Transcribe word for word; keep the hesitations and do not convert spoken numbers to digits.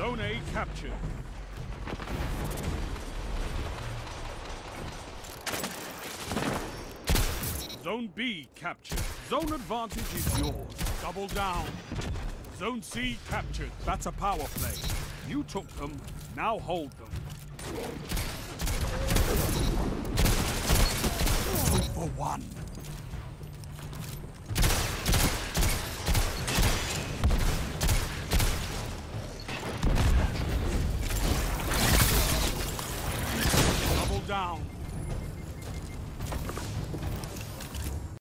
Zone A captured. Zone B captured. Zone advantage is yours. Double down. Zone C captured. That's a power play. You took them, now hold them.